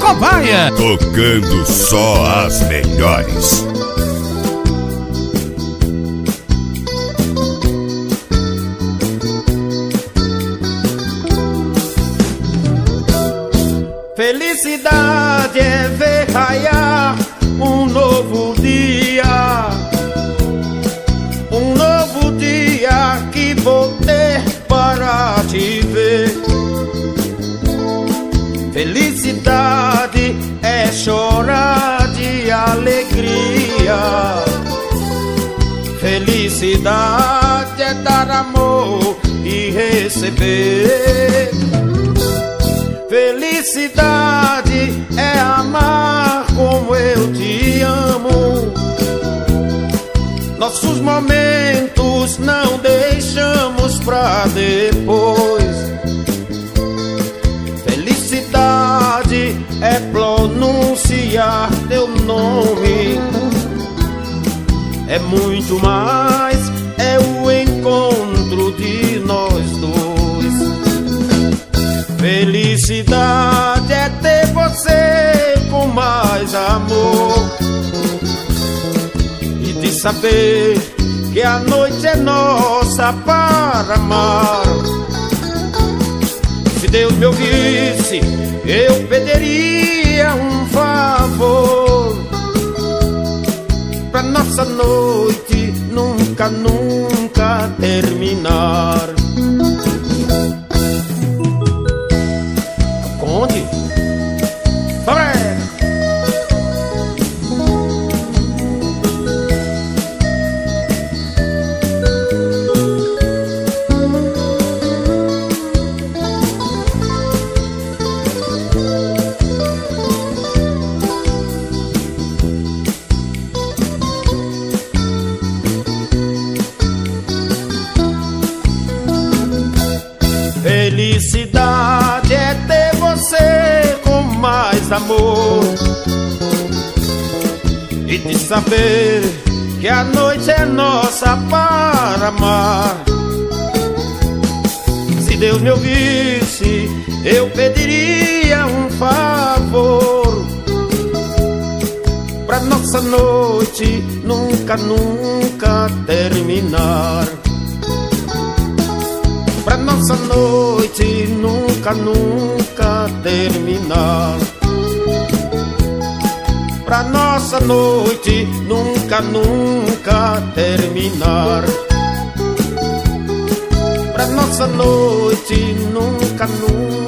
cobaia. Tocando só as melhores. Felicidade é ver raiar um novo dia. Um novo dia que vou ter para te ver. Felicidade é chorar de alegria. Felicidade é dar amor e receber. Felicidade é amar como eu te amo. Nossos momentos não deixamos pra depois. Felicidade é pronunciar teu nome. É muito mais, é o encontro de nós dois. Felicidade é ter você com mais amor e de saber que a noite é nossa para amar. Se Deus me ouvisse, eu pediria um favor pra nossa noite nunca, nunca terminar. Onde? Felicidade é ter você com mais amor e de saber que a noite é nossa para amar. Se Deus me ouvisse, eu pediria um favor pra nossa noite nunca, nunca terminar. Pra nossa noite nunca, nunca terminar. Pra nossa noite nunca, nunca terminar. Pra nossa noite nunca, nunca